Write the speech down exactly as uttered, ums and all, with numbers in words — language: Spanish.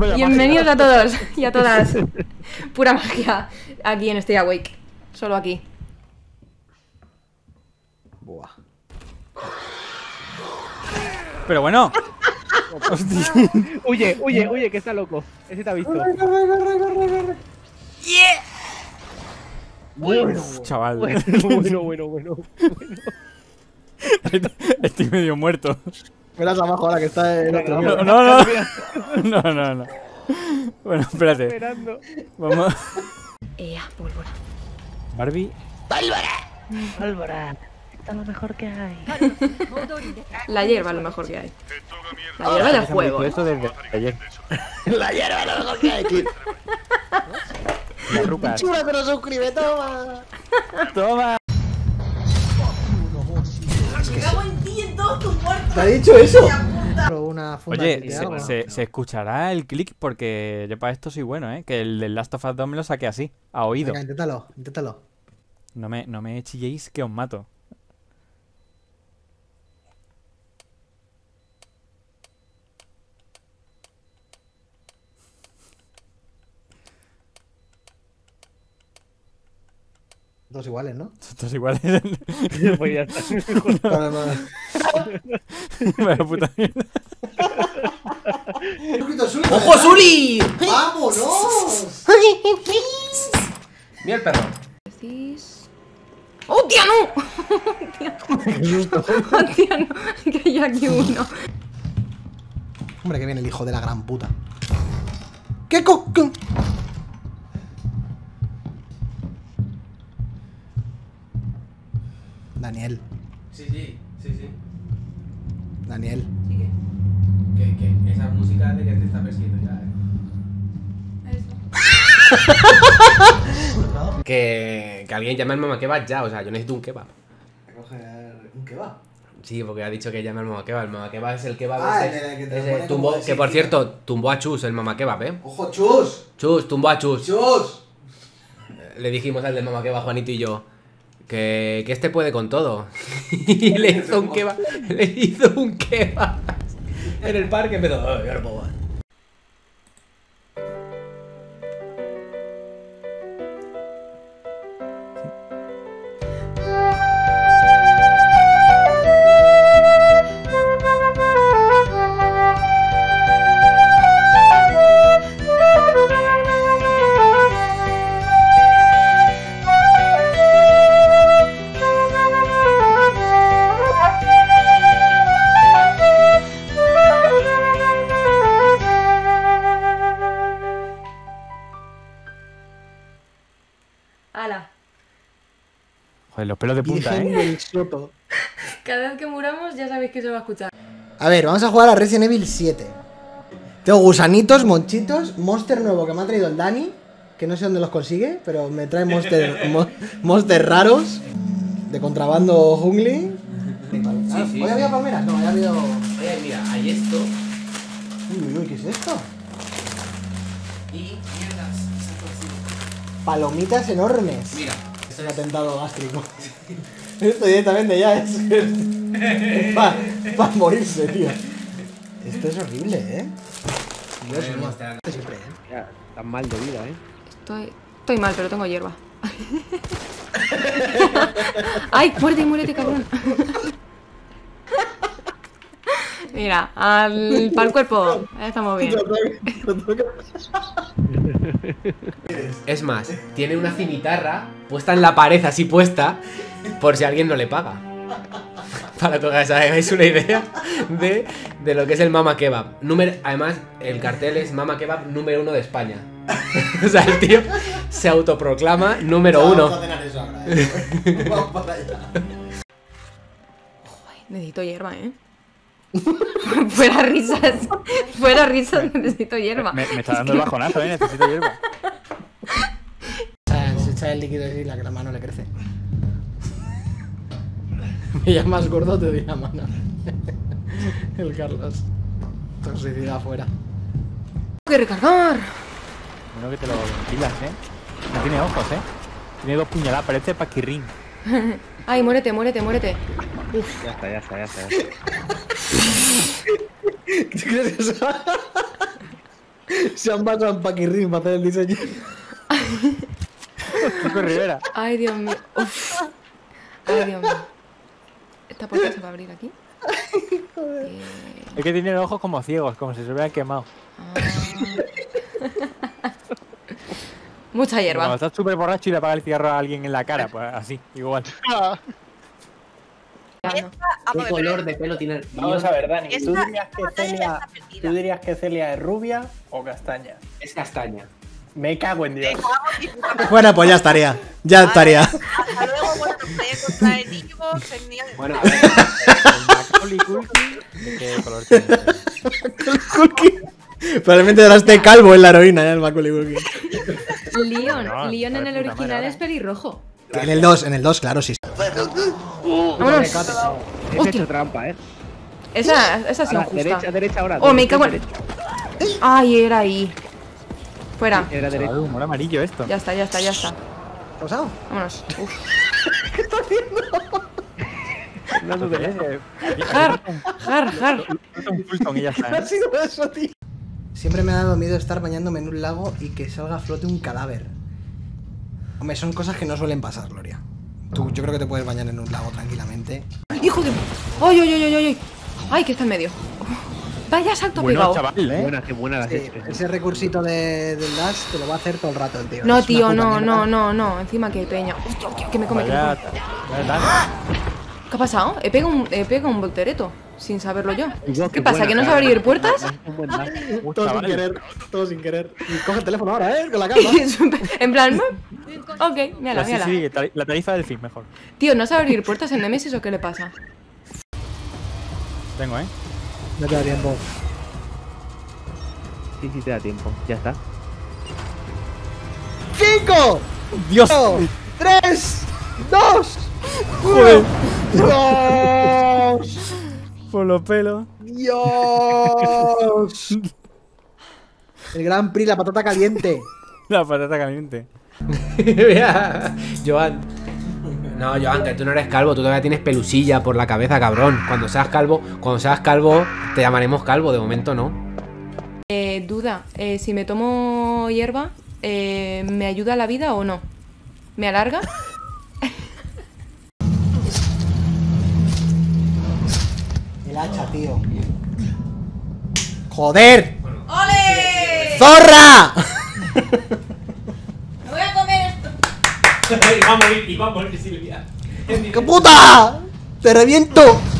Bienvenidos a todos y a todas. Pura magia aquí en Stay Awake. Solo aquí. Buah. Pero bueno. Hostia. Huye, huye, huye, que está loco. Ese te ha visto. Corre, corre, corre, corre, corre. Yeah. Bueno, Chaval. bueno, bueno, bueno, bueno, bueno. Estoy medio muerto. Verás abajo ahora que está el otro. No, no, no. No, no, no. Bueno, espérate. Esperando. Vamos. Ea, pólvora. Barbie. Álvara, está lo mejor que hay. La hierba es lo mejor que hay. La hierba del juego. ¿eh? Eso desde ayer. La hierba es lo mejor que hay, Kid. Las rucas. Chula, pero suscribe, toma. Toma. ¿Te ha dicho eso? Una funda Oye, de se, algo. se, se escuchará el clic porque yo para esto soy bueno, ¿eh? Que el del Last of Us dos me lo saqué así, a oído. Venga, inténtalo, inténtalo. No me, no me chilléis que os mato. Dos iguales, ¿no? Todos iguales. Pues ya está. No, no, no. Vaya puta mierda. ¡Ojo, Suri! ¡Vámonos! Mira el perro. Decís... ¡Hostia, no! ¡Hostia, no! Que hay aquí uno. Hombre, que viene el hijo de la gran puta. ¿Qué co... qué? Daniel, Sí, sí, sí, sí. Daniel. Que, que esa música de que te está persiguiendo ya, eh. que, que alguien llame al mamá kebab ya, o sea, yo necesito un kebab. Coger un kebab. Sí, porque ha dicho que llame al mamá kebab. El mamá kebab es el kebab Ah, ese- el de- que te ese pone tumbó- como de que por sitio. cierto, tumbó a Chus el mamá kebab, eh. ¡Ojo, chus! Chus, tumbó a Chus. ¡Chus! Le dijimos al del mamá kebab, Juanito y yo, que, que este puede con todo. Y le hizo un kebab, le hizo un kebab en el parque, empezó, "Oh, yo no puedo más". ¡Hala! Joder, los pelos de punta, Virgen ¿eh? del Soto. Cada vez que muramos ya sabéis que se va a escuchar. A ver, vamos a jugar a Resident Evil siete. Tengo gusanitos, monchitos, monster nuevo que me ha traído el Dani, que no sé dónde los consigue, pero me trae monster, mo- monster raros de contrabando jungli. Sí, sí. ¿Hoy había palmeras? No, hoy ha habido... Oye, mira, hay esto Uy, uy, uy, ¿qué es esto? y mierdas, se ha torcido. Palomitas enormes. Mira, Es un atentado gástrico. Esto directamente ya es... Para morirse, tío. Esto es horrible, ¿eh? Dios mío. Esto siempre, ¿eh? Ya, tan mal de vida, eh. Estoy... Estoy mal, pero tengo hierba. ¡Ay! ¡Muérete, muérete, cabrón! Mira, al... para el cuerpo. Ahí estamos bien. es más, tiene una cimitarra puesta en la pared, así puesta, por si alguien no le paga. Para que os hagáis una idea de, de lo que es el Mama Kebab. Número, además, el cartel es Mama Kebab número uno de España. O sea, el tío se autoproclama número uno. Vamos a cenar eso ahora, ¿eh? Vamos para allá. Necesito hierba, ¿eh? Fuera risas. Fuera risas, necesito hierba. Me, me está dando el bajonazo, ¿eh? Necesito hierba. Se echa el líquido y la que la mano le crece. Me llamas gordo, te doy la mano. El Carlos. Toxicidad afuera. Tengo que recargar. Bueno que te lo ventilas, ¿eh? No tiene ojos, ¿eh? Tiene dos puñaladas, parece paquirrín. Ay, muérete, muérete, muérete. Ya está, ya está, ya está. Ya está. ¿Tú crees eso? Se han basado en Paquirrín para hacer el diseño. Kiko Rivera. Ay, Dios mío. Uf. Ay, Dios mío. ¿Esta puerta se va a abrir aquí? Eh, Es que tiene los ojos como ciegos, como si se hubieran quemado. ah. Mucha Cuando hierba. estás súper borracho y le apagas el cigarro a alguien en la cara, pues así, igual. Ya no. ¿Qué color de pelo tiene el Vamos a ver, Dani, ¿tú Esta- dirías, esta que batalla ya Celia, está perdida. ¿tú dirías que Celia es rubia o castaña? Es castaña. Me cago en Dios. Me cago en mi puta madre. Bueno, pues ya estaría. Ya estaría. Hasta luego, bueno, pelea contra el niño, genial. Bueno, a ver. El Macaulay Culkin, ¿de qué color tiene? Culkin. Probablemente ahora esté calvo en la heroína, ¿eh? El Macaulay Culkin. Leon. No, Leon en el parece puta madre original ahora. es pelirrojo. En el dos, en el dos, claro, sí. Vámonos. He Hostia. hecho trampa, eh. Esa, esa ha sido Ahora, injusta. derecha, derecha ahora. Oh, me derecha, cago en... derecha. Ay, era ahí. Fuera. Era derecha. Joder, humor amarillo esto. Ya está, ya está, ya está. ¿Qué ha pasado? Vámonos. Uf. Fernando, derecha. Jar, jar, jar. Un Fulton y ya está, ¿Qué ha ¿eh? sido eso, tío? Siempre me ha dado miedo estar bañándome en un lago y que salga a flote un cadáver. Hombre, son cosas que no suelen pasar, Gloria. Tú, yo creo que te puedes bañar en un lago tranquilamente. Hijo de... ¡Ay, ay, ay, ay, ay! ¡Ay, que está en medio! Uf. Vaya salto Bueno, pegado. chaval, ¿eh? Buena, qué buena la has Sí, hecho. ese recursito de, del dash te lo va a hacer todo el rato el tío. No, Es una tío, puta no, mierda. no, no, no. Encima que peña. Hostia, hostia, que me come, que me Vaya, come. vaya Dani. ¿Qué ha pasado? He pegado un, he pegado un voltereto. Sin saberlo yo. Igual, ¿Qué pasa? buena, ¿Que no claro. sabe abrir puertas? Un buen dash. Un Todo sin chaval. querer, todo sin querer. Y coge el teléfono ahora, ¿eh? Con la calma. En plan... Ok, mírala, Pues sí, mírala. sí, tari- la tarifa del fin, mejor. Tío, ¿no sabe abrir puertas en Nemesis o qué le pasa? Tengo, ¿eh? No te da tiempo. Sí, sí, te da tiempo. Ya está. ¡Cinco! ¡Dios! ¡Tres! ¡Dos! ¡Uno! ¡Dios! Por los pelos. ¡Dios! El Gran Prix, la patata caliente. La patata caliente. Mira, Joan. No, Joan, que tú no eres calvo, tú todavía tienes pelusilla por la cabeza, cabrón. Cuando seas calvo, cuando seas calvo, te llamaremos calvo, de momento no. Eh, duda, eh, si me tomo hierba, eh, ¿me ayuda la vida o no? ¿Me alarga? El hacha, tío. ¡Joder! ¡Ole! ¡Zorra! Me voy a comer esto. Y va a morir, y va a morir Silvia. ¡Qué puta! ¡Te reviento!